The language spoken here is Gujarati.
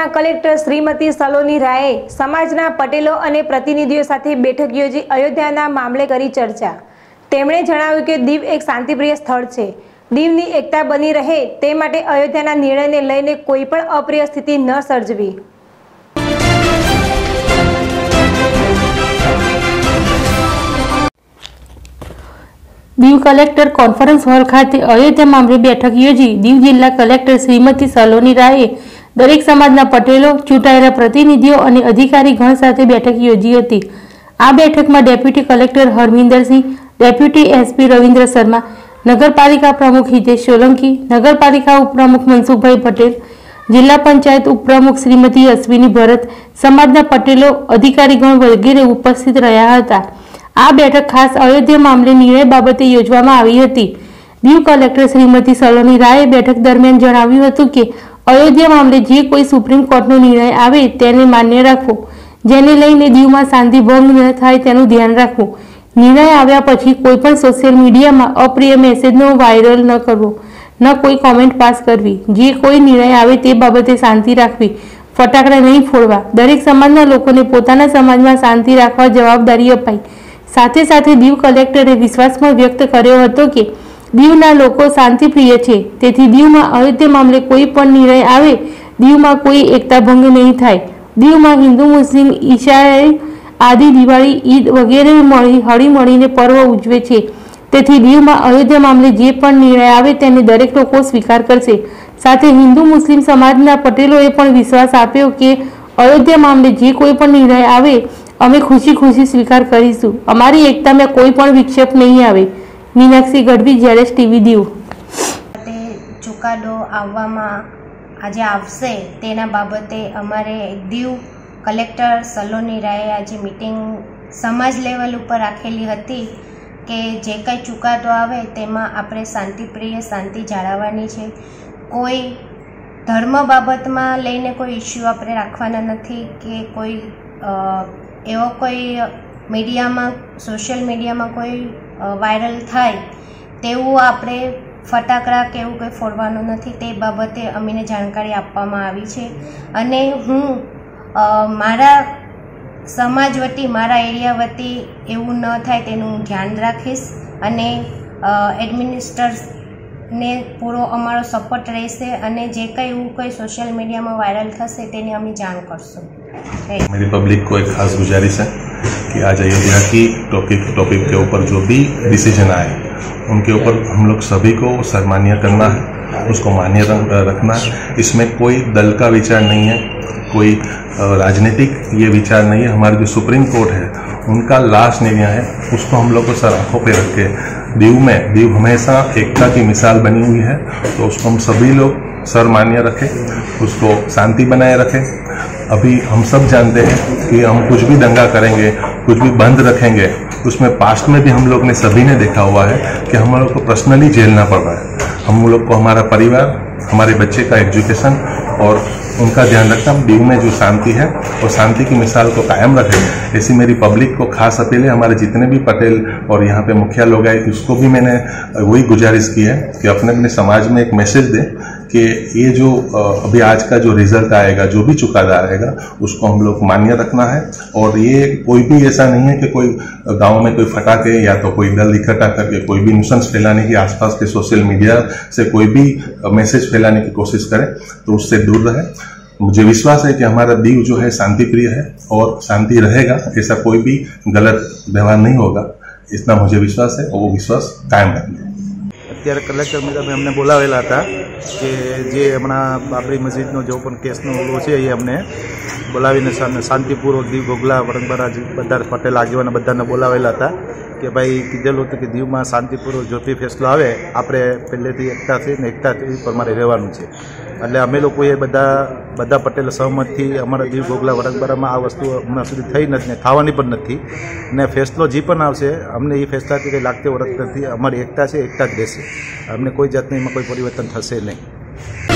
દીવના કલેક્ટર શ્રીમતી સલોની રાયે સમાજના પટેલો અને પ્રતિનિધિઓ સાથે બેઠક યોજી અયોધ્યાના મામલે કરી ચર્ચા। તેમણે જણાવ્યું કે દીવ એક શાંતિપ્રિય સ્થળ છે। દીવની એકતા બની રહે તે માટે અયોધ્યાના નિર્ણયને લઈને કોઈ પણ અપ્રિય સ્થિતિ ન સર્જવી। દીવ કલેક્ટર કોન્ફરન્સ હોલ ખાતે અયોધ્યા મામલે બેઠક યોજી દીવ જિલ્લા કલેક્ટર શ્રીમતી સલોની રાયે દરેક સમાજના પટેલો, ચૂંટાયેલા પ્રતિનિધિઓ અને અધિકારીગણ સાથે બેઠક યોજી હતી। આ બેઠકમાં deputy collector Harmindersingh, deputy SP Ravindra Sharma, નગરપાલિકા પ્રમુખ હિતેશ સોલંકી, નગરપાલિકા ઉપપ્રમુખ મનસુખભાઈ પટેલ, જિલ્લા પંચાયત ઉપપ્રમુખ શ્રીમતી અશ્વિની ભરત, સમાજના પટેલો, અધિકારીગણ વગેરે ઉપસ્થિત રહ્યા હતા। આ બેઠક ખાસ અયોધ્યા મામલે નિર્ણય બાબતે યોજવામાં આવી હતી। દીવ કલેક્ટર શ્રીમતી સલોની રાયે બેઠક દરમિયાન જણાવ્યું હતું કે અયોધ્યા મામલે જે કોઈ સુપ્રીમ કોર્ટનો નિર્ણય આવે તેને માન્ય રાખવો, જેને લઈને દીવમાં શાંતિ ભંગ ન થાય તેનું ધ્યાન રાખવું। નિર્ણય આવ્યા પછી કોઈપણ સોશિયલ મીડિયામાં અપ્રિય મેસેજનો વાયરલ ન કરવો, ન કોઈ કોમેન્ટ પાસ કરવી। જે કોઈ નિર્ણય આવે તે બાબતે શાંતિ રાખવી, ફટાકડા નહીં ફોડવા। દરેક સમાજના લોકોને પોતાના સમાજમાં શાંતિ રાખવા જવાબદારી અપાઈ। સાથે સાથે દીવ કલેક્ટરે વિશ્વાસ પણ વ્યક્ત કર્યો હતો કે દીવના લોકો શાંતિપ્રિય છે, તેથી દીવમાં અયોધ્યા મામલે કોઈ પણ નિર્ણય આવે દીવમાં કોઈ એકતા ભંગ નહીં થાય। દીવમાં હિન્દુ, મુસ્લિમ, ઈસાઈ આદિ દિવાળી, ઈદ વગેરે હળીમળીને પર્વ ઉજવે છે, તેથી દીવમાં અયોધ્યા મામલે જે પણ નિર્ણય આવે તેને દરેક લોકો સ્વીકાર કરશે। સાથે હિન્દુ મુસ્લિમ સમાજના પટેલોએ પણ વિશ્વાસ આપ્યો કે અયોધ્યા મામલે જે કોઈ પણ નિર્ણય આવે અમે ખુશી ખુશી સ્વીકાર કરીશું। અમારી એકતામાં કોઈ પણ વિક્ષેપ નહીં આવે। મીનાક્ષી ગઢવી, જેરેશ ટીવી, દીવ। ચુકાદો આવવામાં આજે આવશે તેના બાબતે અમારે દીવ કલેક્ટર સલોની રાયે આજે મીટિંગ સમાજ લેવલ ઉપર રાખેલી હતી કે જે કંઈ ચુકાદો આવે તેમાં આપણે શાંતિપ્રિય શાંતિ જાળવવાની છે। કોઈ ધર્મ બાબતમાં લઈને કોઈ ઇસ્યુ આપણે રાખવાના નથી કે કોઈ એવો કોઈ મીડિયામાં, સોશિયલ મીડિયામાં કોઈ વાયરલ થાય તેવું આપણે ફટાકડા કે એવું કંઈ ફોડવાનું નથી। તે બાબતે અમને જાણકારી આપવામાં આવી છે અને હું મારા સમાજ વતી, મારા એરિયા વતી એવું ન થાય તેનું ધ્યાન રાખીશ અને એડમિનિસ્ટ્રેટરને પૂરો અમારો સપોર્ટ રહેશે અને જે કંઈ એવું કંઈ સોશિयल मीडिया में वायरल થશે તેની અમે જાણ કરશું। मेरी पब्लिक को एक खास गुजारिश है कि आज अयोध्या की टॉपिक के ऊपर जो भी डिसीजन आए उनके ऊपर हम लोग सभी को सम्मान्य करना है, उसको मान्य रखना है। इसमें कोई दल का विचार नहीं है, कोई राजनीतिक ये विचार नहीं है। हमारा जो सुप्रीम कोर्ट है उनका लास्ट निर्णय है, उसको हम लोग को सर आंखों पे रख के दीव हमेशा एकता की मिसाल बनी हुई है, तो उसको हम सभी लोग सर मान्य रखें, उसको शांति बनाए रखें। अभी हम सब जानते हैं कि हम कुछ भी दंगा करेंगे, कुछ भी बंद रखेंगे, उसमें पास्ट में भी हम लोग ने सभी ने देखा हुआ है कि हम लोग को पर्सनली झेलना पड़ रहा है। हम लोग को हमारा परिवार, हमारे बच्चे का एजुकेशन और उनका ध्यान रखना। दीव में जो शांति है और शांति की मिसाल को कायम रखें, ऐसी मेरी पब्लिक को खास अपील है। हमारे जितने भी पटेल और यहाँ पे मुखिया लोग आए उसको भी मैंने वही गुजारिश की है कि अपने अपने समाज में एक मैसेज दें कि ये जो अभी आज का जो रिजल्ट आएगा, जो भी चुकादा आएगा, उसको हम लोग मान्य रखना है। और ये कोई भी ऐसा नहीं है कि कोई गांव में कोई फटाके या तो कोई दल इकट्ठा करके कोई भी न्यूसेंस फैलाने की, आसपास के सोशल मीडिया से कोई भी मैसेज फैलाने की कोशिश करे तो उससे दूर रहे। मुझे विश्वास है कि हमारा दीव जो है शांति प्रिय है और शांति रहेगा, ऐसा कोई भी गलत व्यवहार नहीं होगा, इतना मुझे विश्वास है और वो विश्वास कायम रखेंगे। અત્યારે કલેક્ટર મેડમે અમને બોલાવેલા હતા કે જે હમણાં બાબરી મસ્જિદનો જો પણ કેસનો ઓલો છે એ અમને બોલાવીને શાંતિપૂર્વક દીવ ગોગલા વરંગબરા બધા પટેલ આગેવાના બધાને બોલાવેલા હતા કે ભાઈ કીધેલું હતું કે દીવમાં શાંતિપૂર્વક જો બી ફેસલો આવે આપણે પહેલેથી એકતા છે ને એકતા પ્રમાણે રહેવાનું છે। એટલે અમે લોકોએ બધા પટેલ સહમતથી અમારા દીવ ગોગલા વરંગબરામાં આ વસ્તુ હમણાં સુધી થઈ નથી ને થવાની પણ નથી ને ફેસલો જે પણ આવશે અમને એ ફેસલાથી કંઈ લાગતી વરત નથી। અમારી એકતા છે, એકતા જ રહેશે, અમને કોઈ જાતનું એમાં કોઈ પરિવર્તન થશે નહીં।